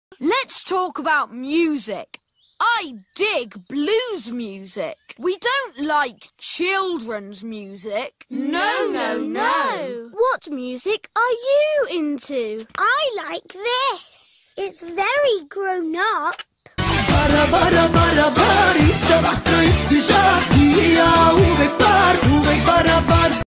Let's talk about music. I dig blues music. We don't like children's music. No. What music are you into? I like this. It's very grown up. Bara, bara, bara, bara, ista vatra, isti žar, i ja uvek par, uvek bara, bara.